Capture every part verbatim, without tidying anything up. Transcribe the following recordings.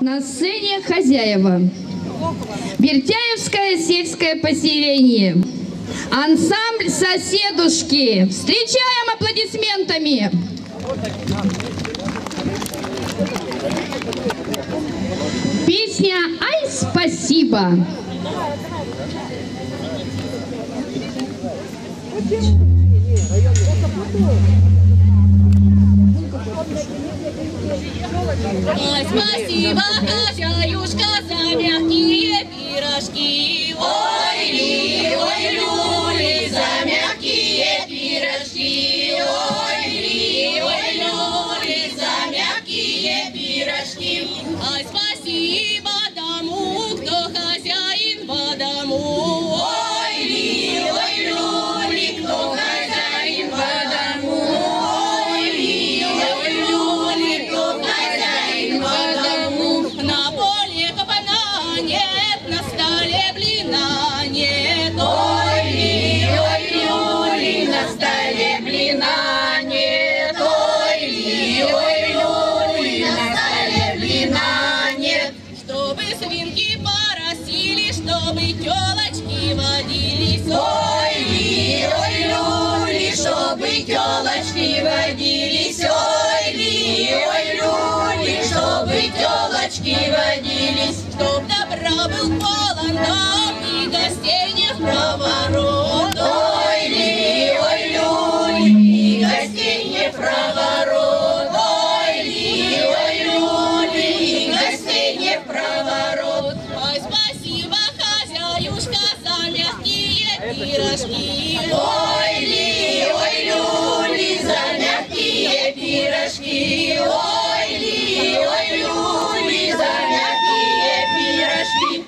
На сцене хозяева. Бертяевское сельское поселение. Ансамбль «Соседушки». Встречаем аплодисментами. Песня «Ай, спасибо». Ай, спасибо, хозяюшка, за мягкие пирожки. Ой, ли, ой, люли, за мягкие пирожки. Ой, ли, ой, люли, за мягкие пирожки. Ай, спасибо тому, кто хозяин по дому. Ой, ли, ой, люли, кто хозяин по дому. Ой, ли, ой, люли, кто хозяин по дому. На поле кабана нет, на столе блина нет. Ой, ли, ой, люли, на столе блина нет. Ой, ли, ой, люли, на столе блина нет. Чтобы свинки поросили, чтобы телочки водились. Ой, ли, ой, люли, чтобы телочки водились. Ой, ли, ой, люли, чтобы телочки водились. Чтоб добра был полон дом и гостей не в проворот. Ой, ли, ой, люли, и гостей не в проворот. Ой, ли, ой, люли, и гостей не в проворот. Ой, спасибо, хозяюшка, за мягкие пирожки. Ой, ли, ой, люли, за мягкие пирожки. Ой, ли, ой, люли, за мягкие пирожки.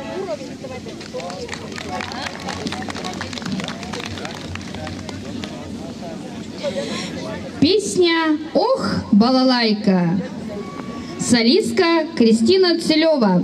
Песня «Ох, балалайка». Солистка Кристина Целева.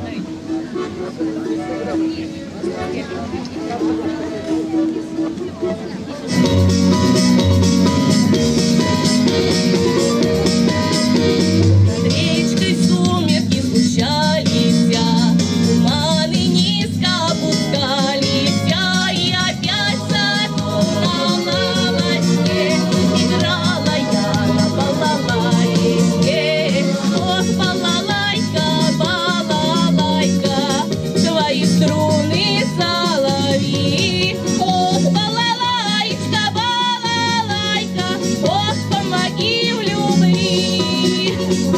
Над речкой сумерки сгущались, туманы низко опускались, и опять затонула во сне. Играла я на балалайке. Ох, балалайка, балалайка, твои струны соловьи. Ох, балалайка, балалайка, ох, помоги в любви.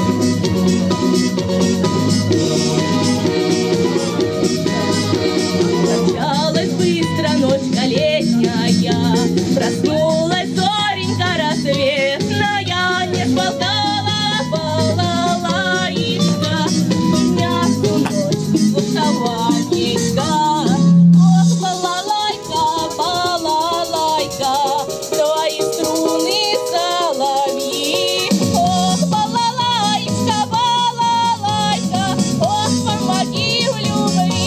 Промчалась быстро ночка летняя, проснулась зоренька рассветная, не швалкала балалайка меня всю ночь слушала низко. Ох, балалайка, балалайка, твои струны соловьи. Ох, балалайка, балалайка, ох, помоги в любви.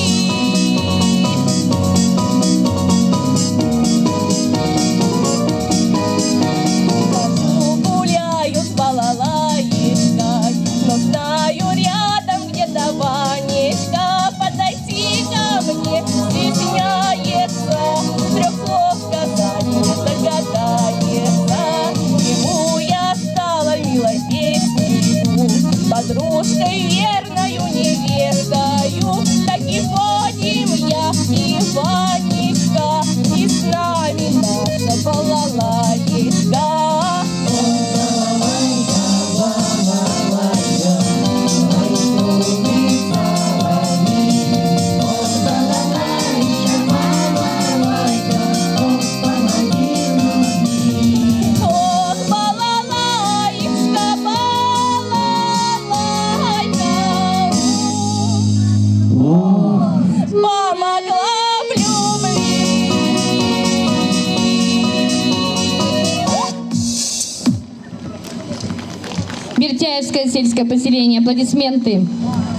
Хожу, гуляю с балалайкой, но знаю, рядом где-то Ванечка. Подойти ко мне стесняется, трех слов сказать не догадается. Ему я стала милой песнею, подружкой верною невестою. Так и ходим я и Ванечка, и с нами наша балалайка. Ох, балалайка, балалайка, помогла в любви. Бертяевское сельское поселение. Аплодисменты.